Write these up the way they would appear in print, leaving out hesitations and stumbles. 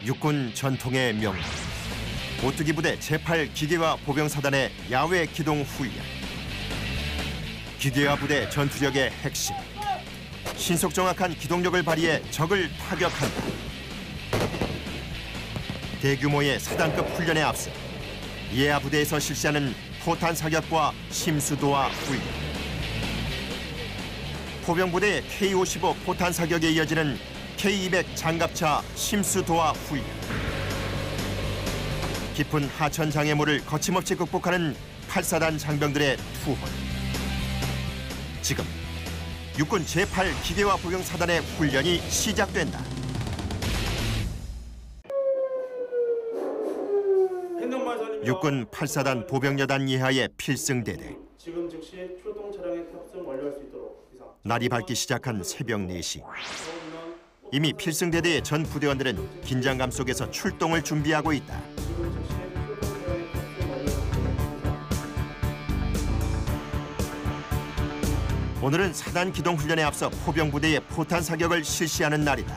육군 전통의 명물 오뚜기 부대 제8기계화 보병사단의 야외 기동 훈련. 기계화 부대 전투력의 핵심. 신속 정확한 기동력을 발휘해 적을 타격한다. 대규모의 사단급 훈련에 앞서 예하 부대에서 실시하는 포탄 사격과 심수도하 훈련. 포병부대의 K-55 포탄 사격에 이어지는 K-200 장갑차 심수도하 훈련. 깊은 하천 장애물을 거침없이 극복하는 8사단 장병들의 투혼. 지금 육군 제8기계화 보병사단의 훈련이 시작된다. 육군 8사단 보병여단 예하의 필승대대. 지금 즉시 출동 차량에 탑승 완료할 수 있도록 이상. 날이 밝기 시작한 새벽 4시. 이미 필승대대의 전 부대원들은 긴장감 속에서 출동을 준비하고 있다. 오늘은 사단 기동 훈련에 앞서 포병부대의 포탄 사격을 실시하는 날이다.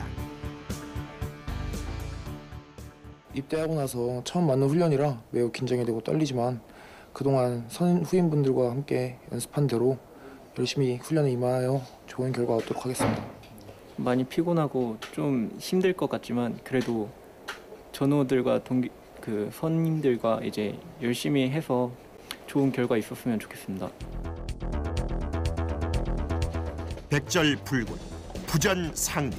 입대하고 나서 처음 맞는 훈련이라 매우 긴장이 되고 떨리지만 그동안 후임분들과 함께 연습한 대로 열심히 훈련에 임하여 좋은 결과 얻도록 하겠습니다. 많이 피곤하고 좀 힘들 것 같지만 그래도 전우들과 선임들과 이제 열심히 해서 좋은 결과 있었으면 좋겠습니다. 백절불군, 부전상림.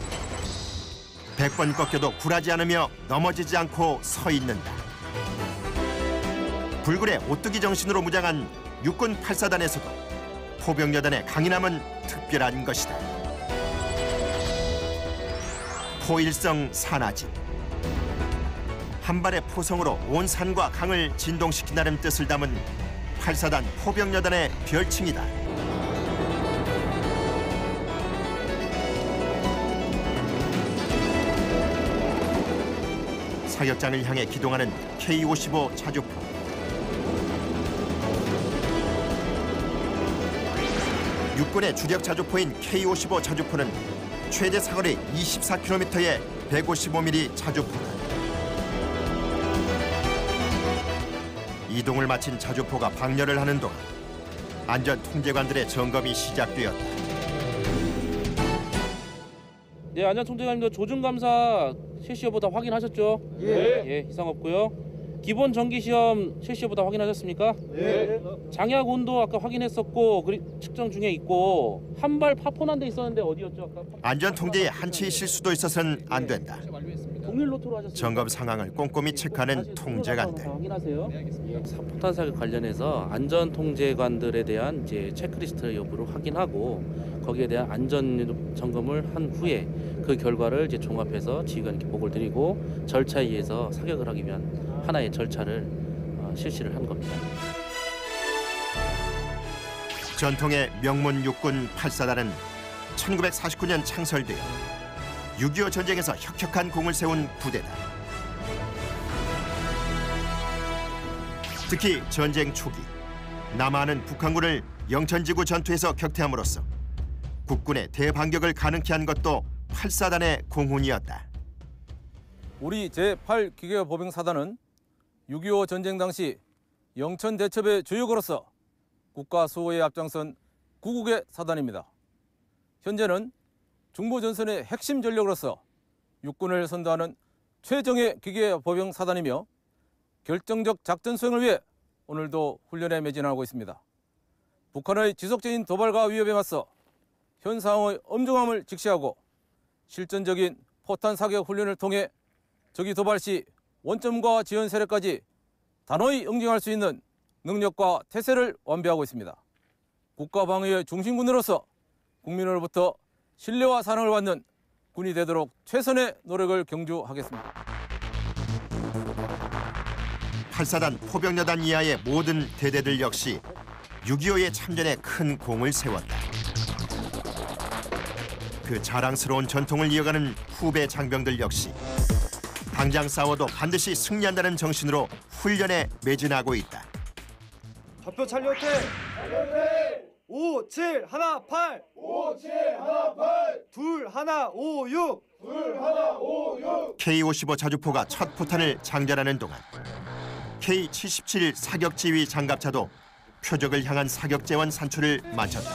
100번 꺾여도 굴하지 않으며 넘어지지 않고 서 있는다. 불굴의 오뚜기 정신으로 무장한 육군 8사단에서도 포병여단의 강인함은 특별한 것이다. 포일성 산화진. 한 발의 포성으로 온 산과 강을 진동시킨다는 뜻을 담은 8사단 포병여단의 별칭이다. 사격장을 향해 기동하는 K-55 자주포. 육군의 주력 자주포인 K-55 자주포는 최대 사거리 24km의 155mm 자주포다. 이동을 마친 자주포가 방열을 하는 동안 안전통제관들의 점검이 시작되었다. 네, 안전통제관님도 조준감사 실시효보다 확인하셨죠? 예, 이상 없고요. 기본 정기시험 실시효보다 확인하셨습니까? 네. 장약 온도 아까 확인했었고 측정 중에 있고 한 발 파손한 데 있었는데 어디였죠? 아까? 안전통제에 한치의 실수도 있어서는 안 된다. 점검 상황을 꼼꼼히 체크하는 통제관들. 확인하세요. 네, 알겠습니다. 포탄 사격 관련해서 안전 통제관들에 대한 이제 체크리스트 여부를 확인하고 거기에 대한 안전 점검을 한 후에 그 결과를 이제 종합해서 지휘관께 보고를 드리고 절차에 의해서 사격을 하기 위한 하나의 절차를 실시를 한 겁니다. 전통의 명문 육군 8사단은 1949년 창설되어 6.25 전쟁에서 혁혁한 공을 세운 부대다. 특히 전쟁 초기 남하하는 북한군을 영천지구 전투에서 격퇴함으로써 국군의 대반격을 가능케 한 것도 8사단의 공훈이었다. 우리 제8기계화 보병사단은 6.25 전쟁 당시 영천 대첩의 주역으로서 국가 수호에 앞장선 구국의 사단입니다. 현재는 중부전선의 핵심 전력으로서 육군을 선도하는 최정예 기계화 보병사단이며 결정적 작전 수행을 위해 오늘도 훈련에 매진하고 있습니다. 북한의 지속적인 도발과 위협에 맞서 현 상황의 엄중함을 직시하고 실전적인 포탄 사격 훈련을 통해 적이 도발 시 원점과 지원 세력까지 단호히 응징할 수 있는 능력과 태세를 완비하고 있습니다. 국가 방위의 중심군으로서 국민으로부터 신뢰와 사랑을 받는 군이 되도록 최선의 노력을 경주하겠습니다. 8사단 포병여단 이하의 모든 대대들 역시 6.25의 참전에 큰 공을 세웠다. 그 자랑스러운 전통을 이어가는 후배 장병들 역시 당장 싸워도 반드시 승리한다는 정신으로 훈련에 매진하고 있다. 좌표 찰리오테 5, 7, 1, 8 5, 7, 1, 8 2, 1, 5, 6 K-55 자주포가 첫 포탄을 장전하는 동안 K-77 사격지휘 장갑차도 표적을 향한 사격재원 산출을 마쳤다.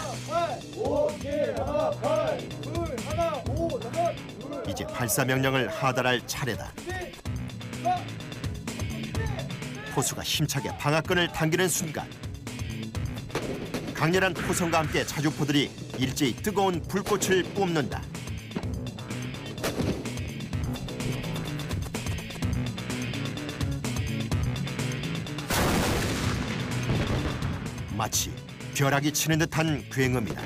이제 발사 명령을 하달할 차례다. 포수가 힘차게 방아끈을 당기는 순간 강렬한 포성과 함께 자주포들이 일제히 뜨거운 불꽃을 뿜는다. 마치 벼락이 치는 듯한 굉음이다.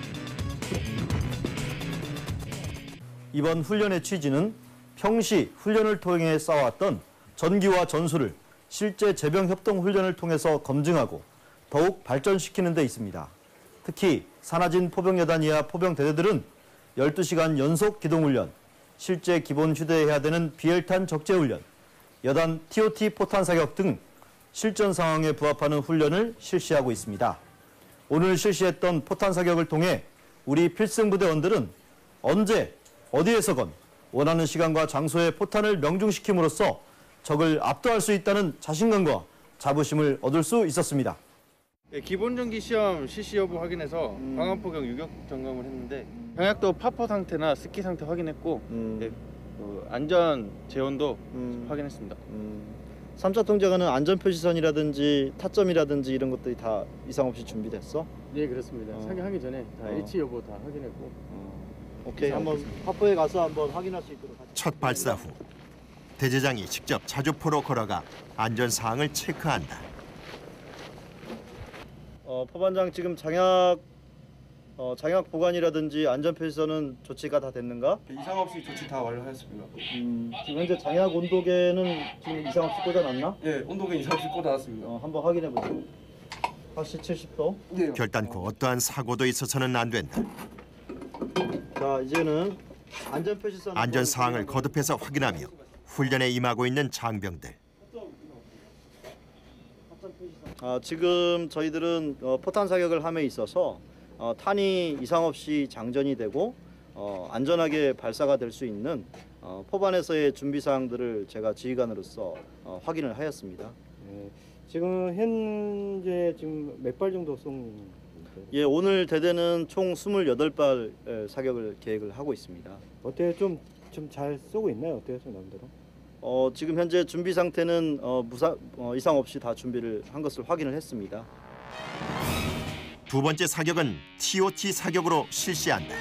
이번 훈련의 취지는 평시 훈련을 통해 쌓아왔던 전기와 전술을 실제 제병 협동 훈련을 통해서 검증하고 더욱 발전시키는 데 있습니다. 특히 산하진 포병여단 이하 포병대대들은 12시간 연속 기동훈련, 실제 기본 휴대해야 되는 비헬탄 적재훈련, 여단 TOT 포탄 사격 등 실전 상황에 부합하는 훈련을 실시하고 있습니다. 오늘 실시했던 포탄 사격을 통해 우리 필승부대원들은 언제 어디에서건 원하는 시간과 장소에 포탄을 명중시킴으로써 적을 압도할 수 있다는 자신감과 자부심을 얻을 수 있었습니다. 기본 전기 시험 실시 여부 확인해서 방한포경 유격 점검을 했는데 병약도 파포 상태나 스키 상태 확인했고 안전 재원도 확인했습니다. 3차 통제관은 안전표시선이라든지 타점이라든지 이런 것들이 다 이상 없이 준비됐어? 네, 그렇습니다. 사격하기 전에 다 H 여부 다 확인했고. 오케이, 한번 파포에 가서 한번 확인할 수 있도록 하죠. 첫 발사 후 대대장이 직접 자주포로 걸어가 안전 사항을 체크한다. 포반장 지금 장약 보관이라든지 안전표시선은 조치가 다 됐는가? 이상 없이 조치 다 완료하였습니다. 지금 현재 장약 온도계는 지금 이상 없이 꽂아놨나? 네, 온도계 이상 없이 꽂아놨습니다. 한번 확인해 보죠. 확시 70도. 네. 결단코 어떠한 사고도 있어서는 안 된다. 자, 이제는 안전표시선 안전 사항을 거듭해서 확인하며 훈련에 임하고 있는 장병들. 지금 저희들은 포탄 사격을 함에 있어서 탄이 이상 없이 장전이 되고 안전하게 발사가 될 수 있는 포반에서의 준비 사항들을 제가 지휘관으로서 확인을 하였습니다. 지금 현재 지금 몇 발 정도 쏜? 예, 오늘 대대는 총 28발 사격을 계획을 하고 있습니다. 어때요? 좀 잘 쏘고 있나요? 어때요, 좀 남대로? 지금 현재 준비 상태는 이상 없이 다 준비를 한 것을 확인을 했습니다. 두 번째 사격은 TOT 사격으로 실시한다.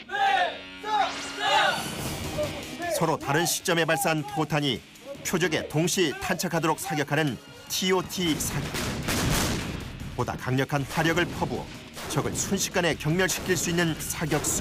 서로 다른 시점에 발사한 포탄이 표적에 동시 탄착하도록 사격하는 TOT 사격. 보다 강력한 화력을 퍼부어 적을 순식간에 경멸시킬 수 있는 사격수.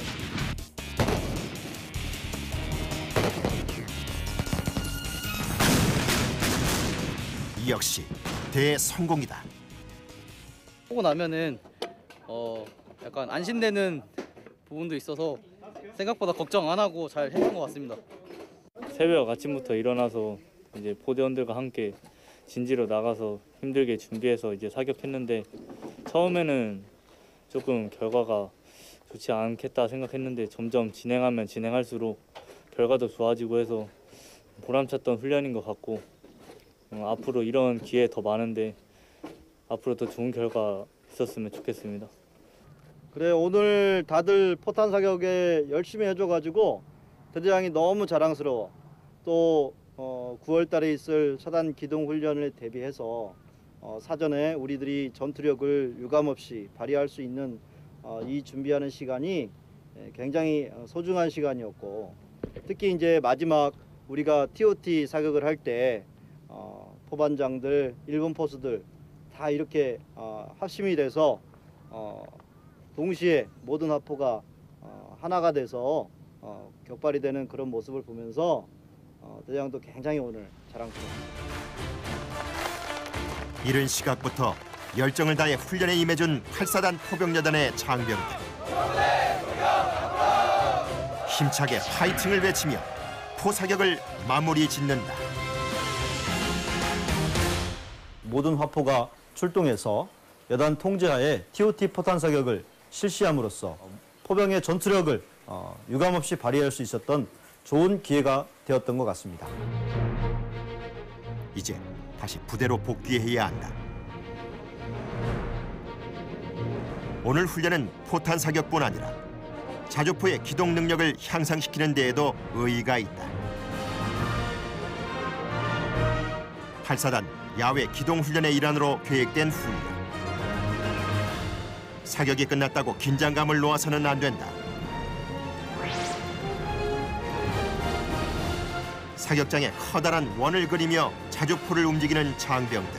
역시 대성공이다. 보고 나면은 약간 안심되는 부분도 있어서 생각보다 걱정 안 하고 잘 했던 것 같습니다. 새벽 아침부터 일어나서 이제 포대원들과 함께 진지로 나가서 힘들게 준비해서 이제 사격했는데 처음에는 조금 결과가 좋지 않겠다 생각했는데 점점 진행하면 진행할수록 결과도 좋아지고 해서 보람찼던 훈련인 것 같고 앞으로 이런 기회 더 많은데 앞으로 더 좋은 결과 있었으면 좋겠습니다. 그래, 오늘 다들 포탄 사격에 열심히 해줘가지고 대대장이 너무 자랑스러워. 또 9월 달에 있을 사단 기동 훈련을 대비해서 사전에 우리들이 전투력을 유감없이 발휘할 수 있는 이 준비하는 시간이 굉장히 소중한 시간이었고, 특히 이제 마지막 우리가 TOT 사격을 할 때 포반장들, 일본 포수들 다 이렇게 합심이 돼서 동시에 모든 화포가 하나가 돼서 격발이 되는 그런 모습을 보면서 대장도 굉장히 오늘 자랑스러웠습니다. 이른 시각부터 열정을 다해 훈련에 임해준 8사단 포병여단의 장병들. 힘차게 파이팅을 외치며 포사격을 마무리 짓는다. 모든 화포가 출동해서 여단 통제하에 TOT 포탄 사격을 실시함으로써 포병의 전투력을 유감없이 발휘할 수 있었던 좋은 기회가 되었던 것 같습니다. 이제 다시 부대로 복귀해야 한다. 오늘 훈련은 포탄 사격뿐 아니라 자주포의 기동 능력을 향상시키는 데에도 의의가 있다. 8사단 야외 기동 훈련의 일환으로 계획된 훈련. 사격이 끝났다고 긴장감을 놓아서는 안 된다. 사격장에 커다란 원을 그리며 자주포를 움직이는 장병들.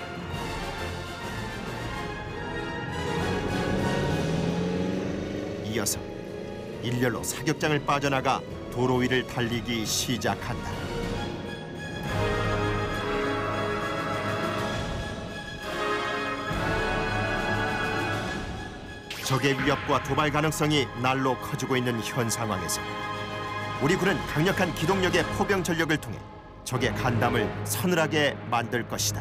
이어서 일렬로 사격장을 빠져나가 도로 위를 달리기 시작한다. 적의 위협과 도발 가능성이 날로 커지고 있는 현 상황에서 우리 군은 강력한 기동력의 포병 전력을 통해 적의 간담을 서늘하게 만들 것이다.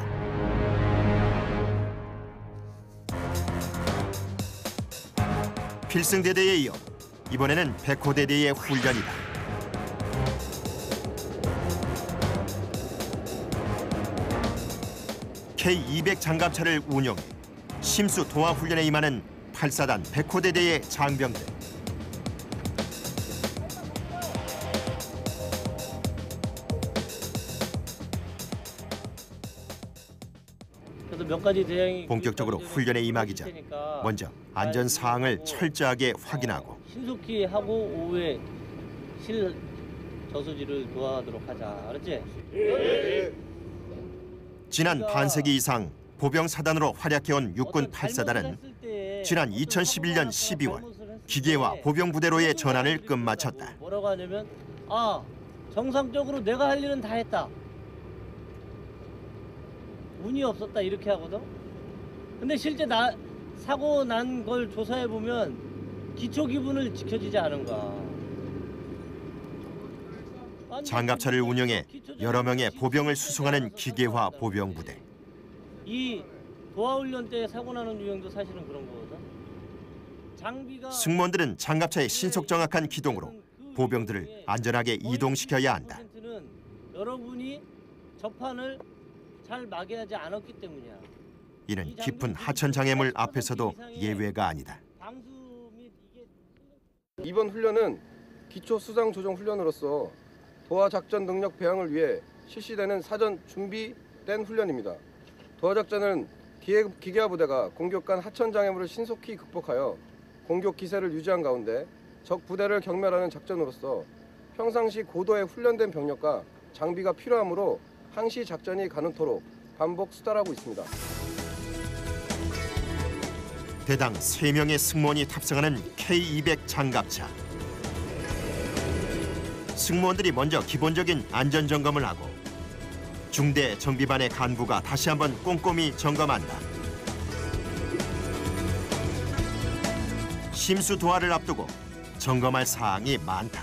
필승대대에 이어 이번에는 백호대대의 훈련이다. K200 장갑차를 운용해 심수 도하 훈련에 임하는 8사단 백호대대의 장병들. 몇 가지 대응이 본격적으로 훈련에 임하기 전 먼저 안전 사항을 철저하게 확인하고 신속히 하고 오후에 실 저수지를 도와하도록 하자. 알았지? 예. 지난 반세기 이상 보병 사단으로 활약해온 육군 8사단은 지난 2011년 12월 기계화 보병 부대로의 전환을 끝마쳤다. 뭐라고 하냐면 정상적으로 내가 할 일은 다 했다. 운이 없었다 이렇게 하거든. 근데 실제 사고 난 걸 조사해 보면 기초 기분을 지켜지지 않은 거야. 장갑차를 운영해 여러 명의 보병을 수송하는 기계화 보병 부대. 이 도하훈련 때 사고 나는 유형도 사실은 그런 거거든. 장비가 승무원들은 장갑차의 신속 정확한 기동으로 보병들을 안전하게 이동시켜야 한다. 여러분이 접판을 잘 막아야지 않았기 때문이야. 이는 깊은 하천 장애물 앞에서도 예외가 아니다. 이번 훈련은 기초 수상 조정 훈련으로서 도하 작전 능력 배양을 위해 실시되는 사전 준비된 훈련입니다. 도하 작전은 기계화 부대가 공격 간 하천 장애물을 신속히 극복하여 공격 기세를 유지한 가운데 적 부대를 경멸하는 작전으로서 평상시 고도의 훈련된 병력과 장비가 필요하므로 항시 작전이 가능토록 반복 수달하고 있습니다. 대당 3명의 승무원이 탑승하는 K200 장갑차. 승무원들이 먼저 기본적인 안전 점검을 하고 중대 정비반의 간부가 다시 한번 꼼꼼히 점검한다. 심수 도하를 앞두고 점검할 사항이 많다.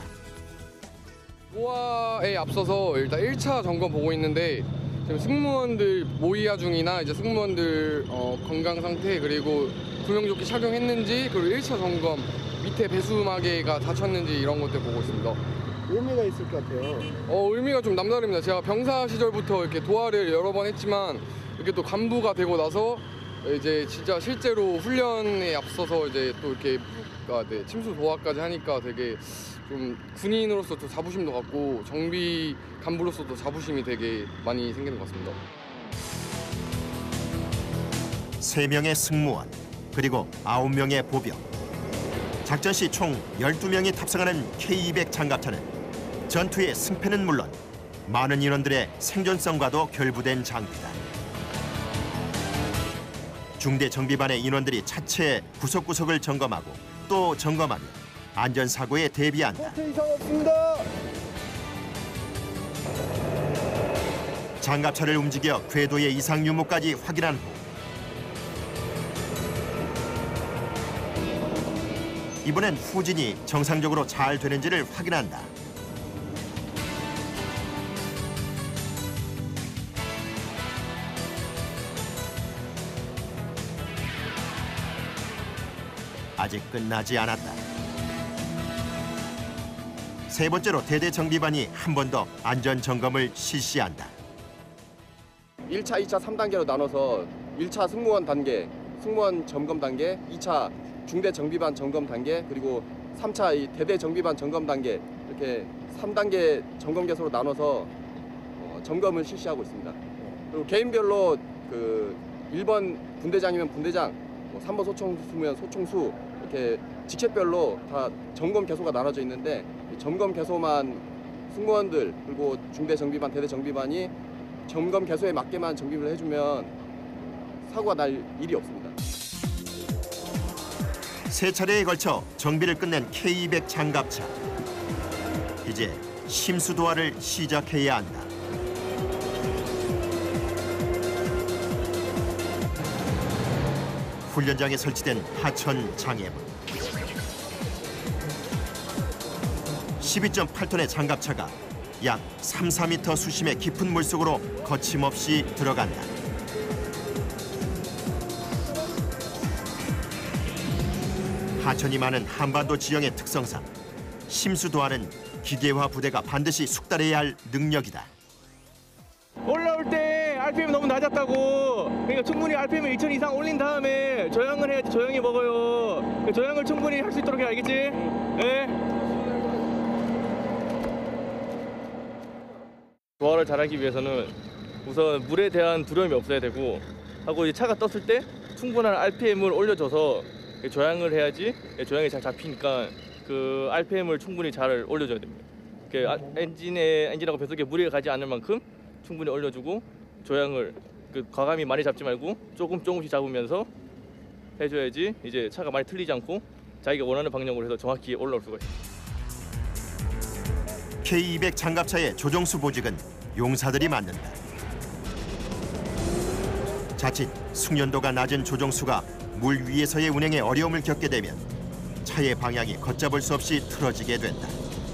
도하에 앞서서 일단 1차 점검 보고 있는데 지금 승무원들 모의하 중이나 이제 승무원들 건강 상태 그리고 구명조끼 착용했는지 그리고 1차 점검 밑에 배수마개가 닫혔는지 이런 것들 보고 있습니다. 의미가 있을 것 같아요. 의미가 좀 남다릅니다. 제가 병사 시절부터 이렇게 도하를 여러 번 했지만 이렇게 또 간부가 되고 나서 이제 진짜 실제로 훈련에 앞서서 이제 또 이렇게 침수 도하까지 하니까 되게 좀 군인으로서 또 자부심도 갖고 정비 간부로서도 자부심이 되게 많이 생기는 것 같습니다. 3명의 승무원 그리고 9명의 보병. 작전 시 총 12명이 탑승하는 K200 장갑차는 전투의 승패는 물론 많은 인원들의 생존성과도 결부된 장비다. 중대 정비반의 인원들이 차체 구석구석을 점검하고 또 점검하며 안전사고에 대비한다. 이상 없습니다. 장갑차를 움직여 궤도의 이상 유무까지 확인한 후 이번엔 후진이 정상적으로 잘 되는지를 확인한다. 아직 끝나지 않았다. 세 번째로 대대 정비반이 한 번 더 안전 점검을 실시한다. 1차, 2차, 3단계로 나눠서 1차 승무원 단계, 승무원 점검 단계, 2차 중대 정비반 점검 단계, 그리고 3차 이 대대 정비반 점검 단계 이렇게 3단계 점검 개소로 나눠서 점검을 실시하고 있습니다. 그리고 개인별로 그 1번 분대장이면 분대장, 3번 소총수면 소총수 이렇게 직책별로 다 점검 개소가 나눠져 있는데 점검 개소만 승무원들 그리고 중대 정비반, 대대 정비반이 점검 개소에 맞게만 정비를 해주면 사고가 날 일이 없습니다. 세 차례에 걸쳐 정비를 끝낸 K200 장갑차. 이제 심수 도하를 시작해야 한다. 훈련장에 설치된 하천 장애물. 12.8톤의 장갑차가 약 3, 4m 수심의 깊은 물속으로 거침없이 들어간다. 하천이 많은 한반도 지형의 특성상 심수도하는 기계화 부대가 반드시 숙달해야 할 능력이다. 올라올 때 RPM 너무 낮았다고. 그러니까 충분히 RPM 2000 이상 올린 다음에 조향을 해야지 조향이 먹어요. 조향을 충분히 할 수 있도록 해, 알겠지? 네. 도하를 잘하기 위해서는 우선 물에 대한 두려움이 없어야 되고 하고 이제 차가 떴을 때 충분한 RPM을 올려줘서 조향을 해야지 조향이 잘 잡히니까 그 RPM을 충분히 잘 올려줘야 됩니다. 엔진하고 변속기에 무리가 가지 않을 만큼 충분히 올려주고 조향을 과감히 많이 잡지 말고 조금씩 잡으면서 해줘야지 이제 차가 많이 틀리지 않고 자기가 원하는 방향으로 해서 정확히 올라올 수가 있습니다. K200 장갑차의 조종수 보직은 용사들이 맡는다. 자칫 숙련도가 낮은 조종수가 물 위에서의 운행에 어려움을 겪게 되면 차의 방향이 걷잡을 수 없이 틀어지게 된다.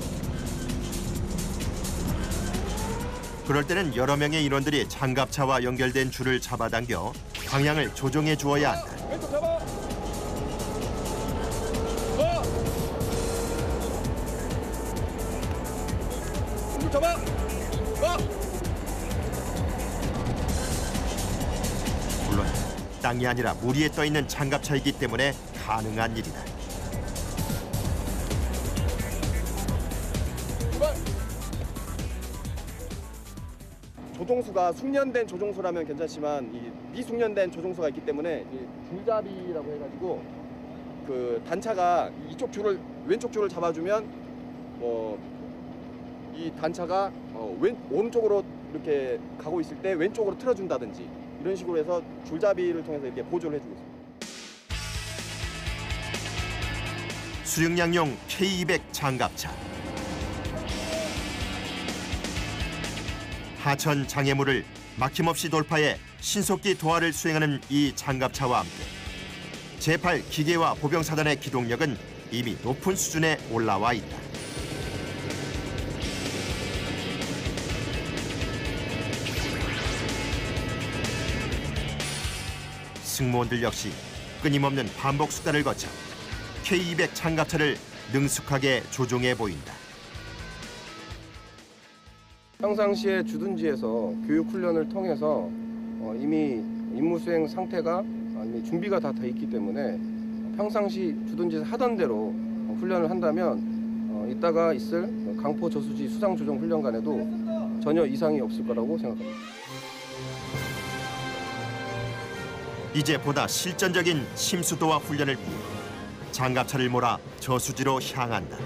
그럴 때는 여러 명의 인원들이 장갑차와 연결된 줄을 잡아당겨 방향을 조정해 주어야 한다. 왼쪽 잡아. 왼쪽 잡아. 물론 땅이 아니라 물 위에 떠 있는 장갑차이기 때문에 가능한 일이다. 조종수가 숙련된 조종수라면 괜찮지만 이 미숙련된 조종수가 있기 때문에 줄잡이라고 해가지고 그 단차가 이쪽 줄을 왼쪽 줄을 잡아주면 이 단차가 오른쪽으로 이렇게 가고 있을 때 왼쪽으로 틀어준다든지 이런 식으로 해서 줄잡이를 통해서 이렇게 보조를 해주고 있습니다. 수륙량용 K200 장갑차. 하천 장애물을 막힘없이 돌파해 신속기 도하를 수행하는 이 장갑차와 함께 제8 기계화 보병사단의 기동력은 이미 높은 수준에 올라와 있다. 승무원들 역시 끊임없는 반복 숙달을 거쳐 K200 장갑차를 능숙하게 조종해 보인다. 평상시에 주둔지에서 교육 훈련을 통해서 이미 임무 수행 상태가 이미 준비가 다 돼 있기 때문에 평상시 주둔지에서 하던 대로 훈련을 한다면 이따가 있을 강포 저수지 수상 조종 훈련관에도 전혀 이상이 없을 거라고 생각합니다. 이제 보다 실전적인 심수도와 훈련을 위해 장갑차를 몰아 저수지로 향한다.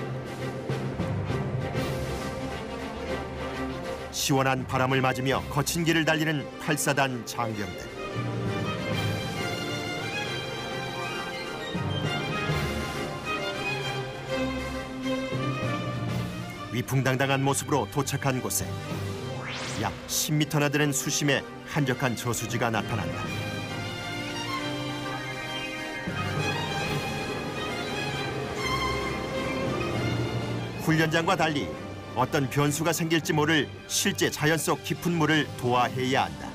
시원한 바람을 맞으며 거친 길을 달리는 8사단 장병들. 위풍당당한 모습으로 도착한 곳에 약 10m나 되는 수심의 한적한 저수지가 나타난다. 훈련장과 달리 어떤 변수가 생길지 모를 실제 자연 속 깊은 물을 도하해야 한다.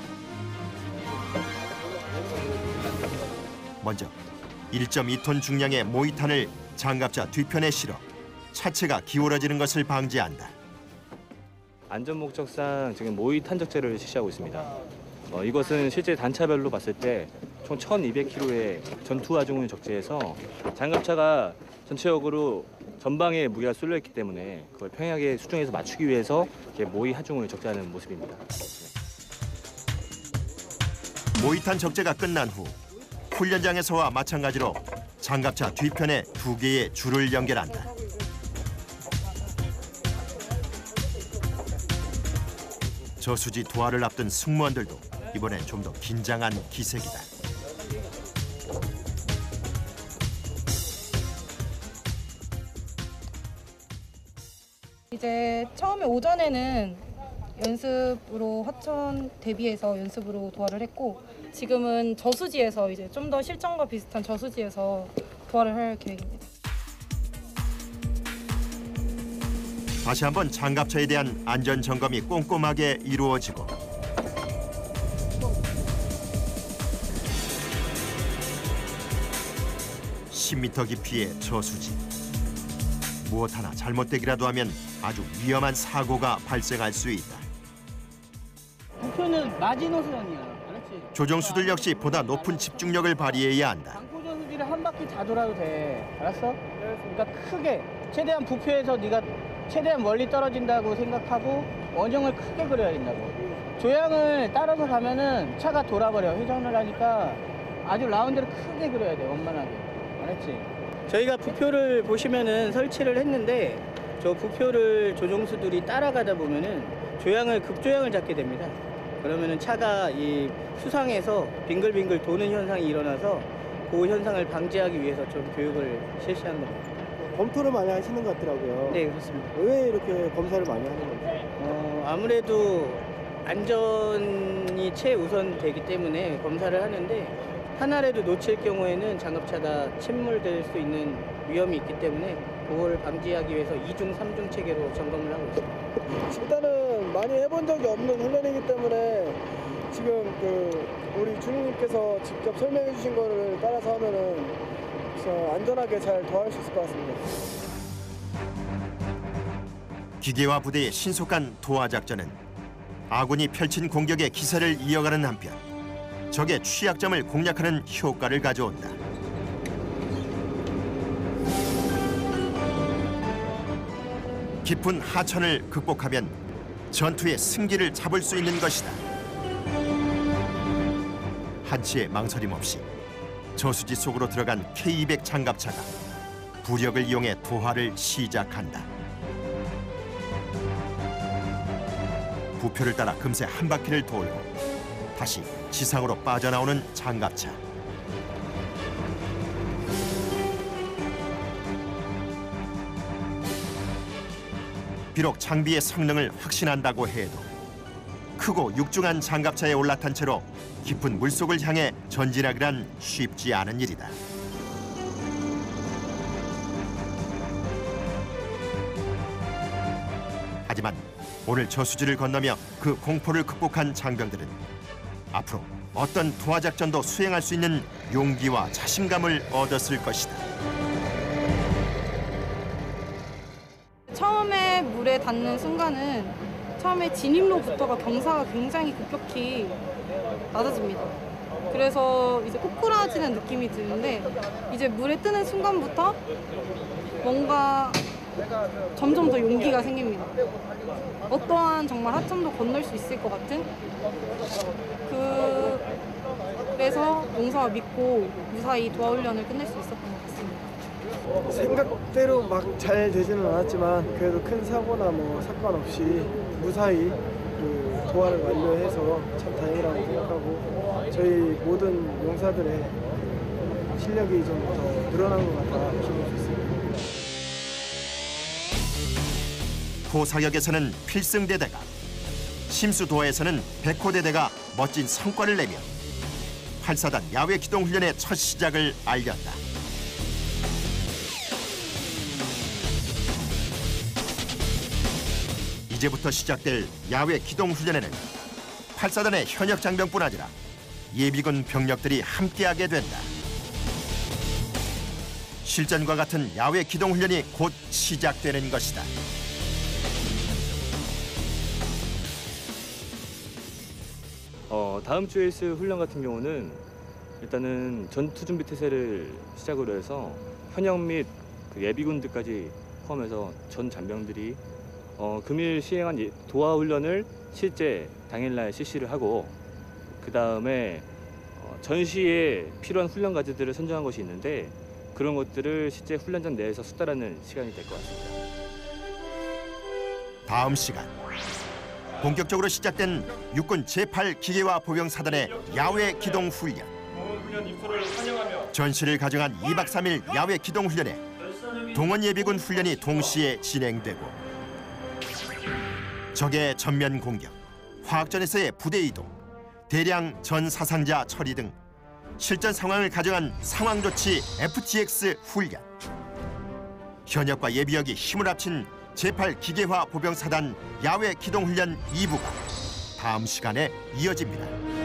먼저 1.2톤 중량의 모이탄을 장갑차 뒤편에 실어 차체가 기울어지는 것을 방지한다. 안전 목적상 지금 모의 탄적제를 실시하고 있습니다. 이것은 실제 단차별로 봤을 때 총 1,200kg의 전투 하중을 적재해서 장갑차가 전체적으로 전방에 무게가 쏠려 있기 때문에 그걸 평행하게 수중에서 맞추기 위해서 이렇게 모의 하중을 적재하는 모습입니다. 모의탄 적재가 끝난 후 훈련장에서와 마찬가지로 장갑차 뒤편에 2개의 줄을 연결한다. 저수지 도하를 앞둔 승무원들도 이번엔 좀 더 긴장한 기색이다. 이제 처음에 오전에는 연습으로 하천 대비해서 연습으로 도하를 했고 지금은 저수지에서 이제 좀 더 실전과 비슷한 저수지에서 도하를 할 계획입니다. 다시 한번 장갑차에 대한 안전 점검이 꼼꼼하게 이루어지고 10m 깊이의 저수지. 무엇 하나 잘못되기라도 하면 아주 위험한 사고가 발생할 수 있다. 목표는 마지노선이야. 알았지? 조종수들 역시 보다 높은 집중력을 발휘해야 한다. 방포 저수지를 한 바퀴 다 돌아도 돼. 알았어? 그러니까 크게 최대한 부표에서 네가 최대한 멀리 떨어진다고 생각하고 원형을 크게 그려야 된다고. 조향을 따라서 가면은 차가 돌아버려. 회전을 하니까 아주 라운드를 크게 그려야 돼. 원만하게. 알았지? 저희가 부표를 보시면은 설치를 했는데 저 부표를 조종수들이 따라가다 보면은 조향을 급조향을 잡게 됩니다. 그러면은 차가 이 수상에서 빙글빙글 도는 현상이 일어나서 그 현상을 방지하기 위해서 좀 교육을 실시한 겁니다. 검토를 많이 하시는 것 같더라고요. 네, 그렇습니다. 왜 이렇게 검사를 많이 하는 건지? 아무래도 안전이 최우선 되기 때문에 검사를 하는데 하나라도 놓칠 경우에는 장갑차가 침몰될 수 있는 위험이 있기 때문에 그걸 방지하기 위해서 2중, 3중 체계로 점검을 하고 있습니다. 일단은 많이 해본 적이 없는 훈련이기 때문에 지금 우리 주임님께서 직접 설명해 주신 거를 따라서 하면은 안전하게 잘 도할 수 있을 것 같습니다. 기계화 부대의 신속한 도하 작전은 아군이 펼친 공격의 기세를 이어가는 한편 적의 취약점을 공략하는 효과를 가져온다. 깊은 하천을 극복하면 전투의 승기를 잡을 수 있는 것이다. 한치의 망설임 없이 저수지 속으로 들어간 K200 장갑차가 부력을 이용해 도하를 시작한다. 부표를 따라 금세 한 바퀴를 돌고 다시 지상으로 빠져나오는 장갑차. 비록 장비의 성능을 확신한다고 해도 크고 육중한 장갑차에 올라탄 채로 깊은 물속을 향해 전진하기란 쉽지 않은 일이다. 하지만 오늘 저수지를 건너며 그 공포를 극복한 장병들은 앞으로 어떤 도하 작전도 수행할 수 있는 용기와 자신감을 얻었을 것이다. 처음에 물에 닿는 순간은 처음에 진입로부터가 경사가 굉장히 급격히 낮아집니다. 그래서 이제 꼬꾸라지는 느낌이 드는데 이제 물에 뜨는 순간부터 뭔가 점점 더 용기가 생깁니다. 어떠한 정말 하천도 건널 수 있을 것 같은 그래서 용사와 믿고 무사히 도하 훈련을 끝낼 수 있었던 것 같습니다. 생각대로 막 잘 되지는 않았지만 그래도 큰 사고나 뭐 사건 없이 무사히 도하를 완료해서 참 다행이라고 생각하고 저희 모든 용사들의 실력이 좀 더 늘어난 것 같아 기분이 좋습니다. 포사격에서는 필승대대가, 심수도하에서는 백호대대가 멋진 성과를 내며 8사단 야외 기동 훈련의 첫 시작을 알렸다. 이제부터 시작될 야외 기동 훈련에는 8사단의 현역 장병뿐 아니라 예비군 병력들이 함께하게 된다. 실전과 같은 야외 기동 훈련이 곧 시작되는 것이다. 다음 주에 있을 훈련 같은 경우는 일단은 전투 준비 태세를 시작으로 해서 현역 및 그 예비군들까지 포함해서 전 잔병들이 금일 시행한 도하 훈련을 실제 당일날 실시를 하고 그 다음에 전시에 필요한 훈련 과제들을 선정한 것이 있는데 그런 것들을 실제 훈련장 내에서 수달하는 시간이 될 것 같습니다. 다음 시간 본격적으로 시작된 육군 제8기계화 보병사단의 야외 기동 훈련. 전시를 가정한 2박 3일 야외 기동 훈련에 동원 예비군 훈련이 동시에 진행되고 적의 전면 공격, 화학전에서의 부대 이동, 대량 전 사상자 처리 등 실전 상황을 가정한 상황조치 FTX 훈련. 현역과 예비역이 힘을 합친 제8기계화 보병사단 야외 기동훈련 2부가 다음 시간에 이어집니다.